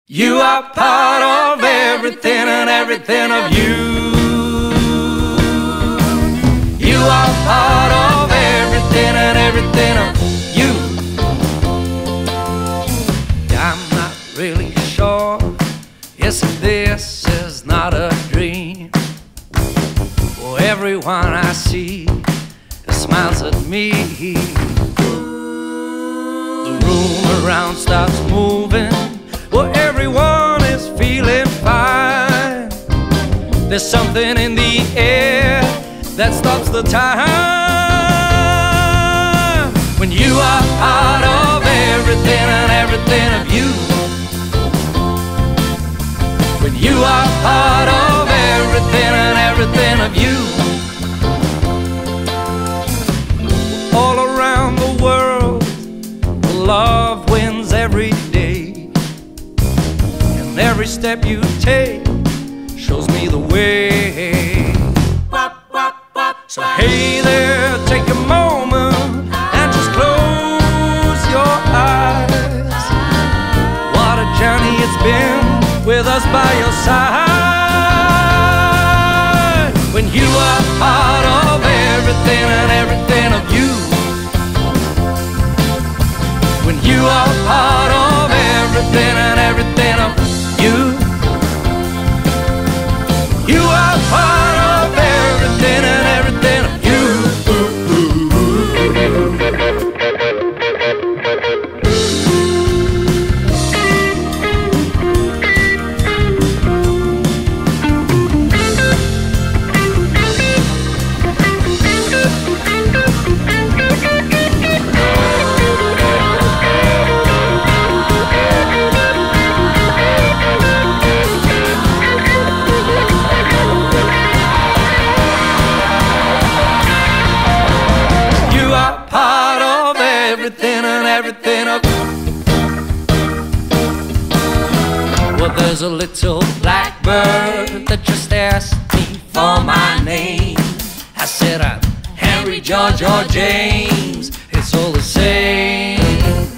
You are part of everything and everything of you. You are part of everything and everything of you. I'm not really sure. Yes, this is not a dream. For everyone I see smiles at me. The room around starts moving. Well, everyone is feeling fine. There's something in the air that stops the time. When you are part of everything and everything of you. When you are part of everything and everything of you. All around the world, love wins every day. And every step you take shows me the way. So hey there, take a moment and just close your eyes. What a journey it's been with us by your side. When you are part of everything and everything of you. When you are part of everything and everything of you. You are part of everything and everything of you. Everything and everything of. Well, there's a little blackbird that just asked me for my name. I said I'm Henry, George, or James. It's all the same.